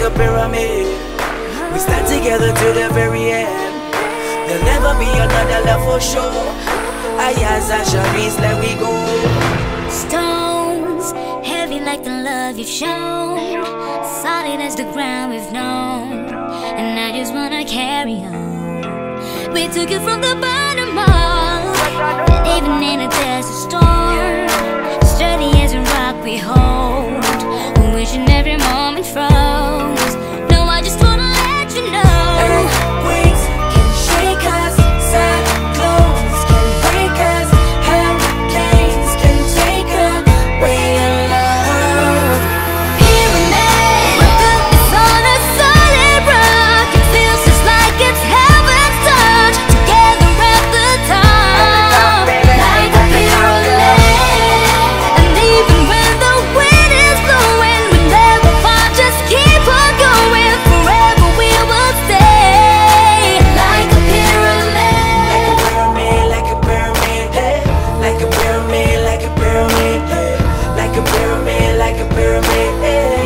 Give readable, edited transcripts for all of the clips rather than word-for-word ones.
a pyramid. We stand together to the very end. There'll never be another love for sure. Ayaz and Sharice, let we go. Stones, heavy like the love you've shown, solid as the ground we've known, and I just wanna carry on. We took it from the bottom up, and even in a desert storm, sturdy as a rock we hold, wishing every moment froze. No, I just wanna let you know. Earthquakes can shake us, cyclones can break us, hurricanes can take away your love. Pyramid, it's on a solid rock. It feels just like it's heaven's touch. Together at the top, like a pyramid. And even when the wind is blowing, we never fall, just keep on going. Forever we will stay like a pyramid. Like a pyramid, hey. Like a pyramid, like a pyramid, hey. Like a pyramid, like a pyramid, hey.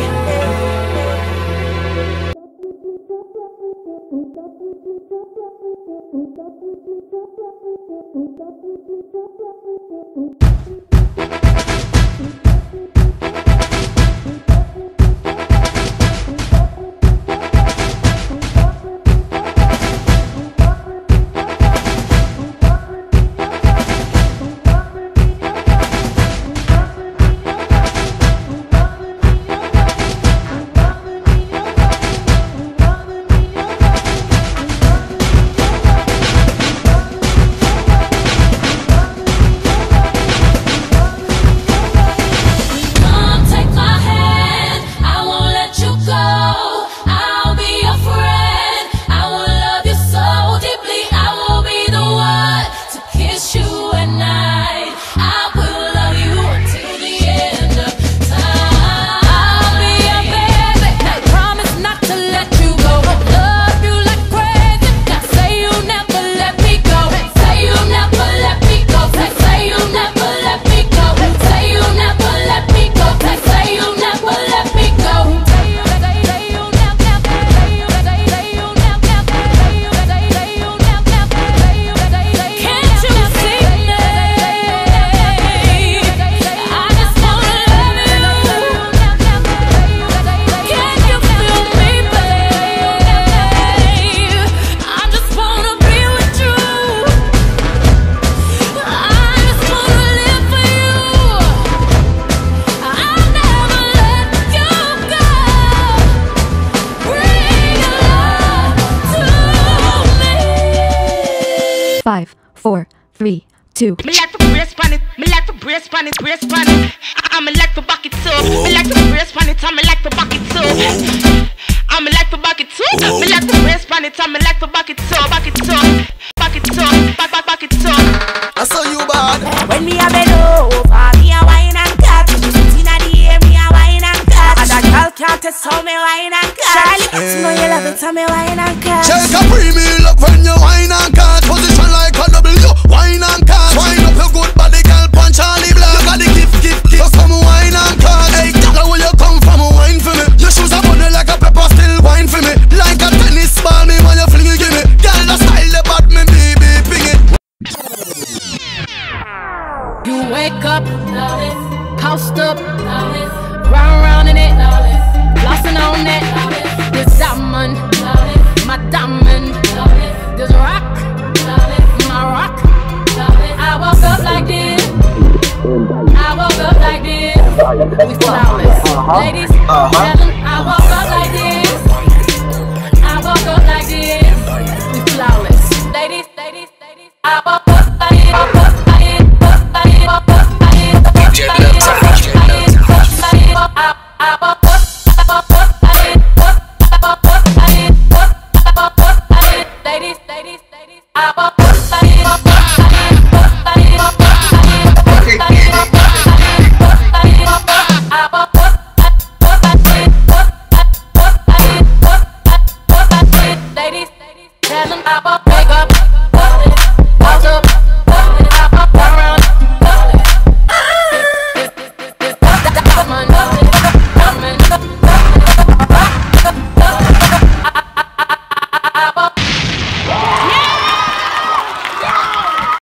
Come take my hand, I won't let you go. I'll be your friend, I will love you so deeply. I will be the one to kiss you at night. I will love you until the end of time. I'll be your baby, I promise not to let you go. Love you like crazy, now say you'll never let me go. Say you'll never let me go. Say you'll never let me go. Say you'll never let me go. Say you'll never let me go. Can't you see me? I just wanna love you. Can you feel me, babe? I just wanna be with you. I just wanna live for you. I'll never let you go. Bring your love to me. 5, 4, 3, 2. Me like to brace pan it, me like to brace pan it, brace pan it. I'm like to back it up. Me like to brace pan it, I'm like to back it up. I'm like to back it up. Me like to brace pan it, I'm like to back it up, back it up, back it up, back it up. I saw you bad. When me a bend over, me a wine and catch. Inna the air, me a wine and catch. And a girl can't test how me wine and catch. Charlie, know you love it, how me wine and catch. Shake a premium look when you wine and catch. Position like a W, wine and catch. Wine up your good body, girl, punch Charlie Black. You got the gift, so come wine and catch. Hey, girl, where you come from, wine for me. Your shoes are bunny like a pepper, still wine for me. Like a tennis ball, me when you fling it, give me. Girl, the style, the bad, me baby, ping it. You wake up, post up, round in it, flossing on it. This diamond, my diamond. This rock, my rock. I woke up like this. I woke up like this. We flawless, ladies. Tell 'em I woke up like this. I woke up like this. We flawless, ladies. I woke up like this. Ladies, I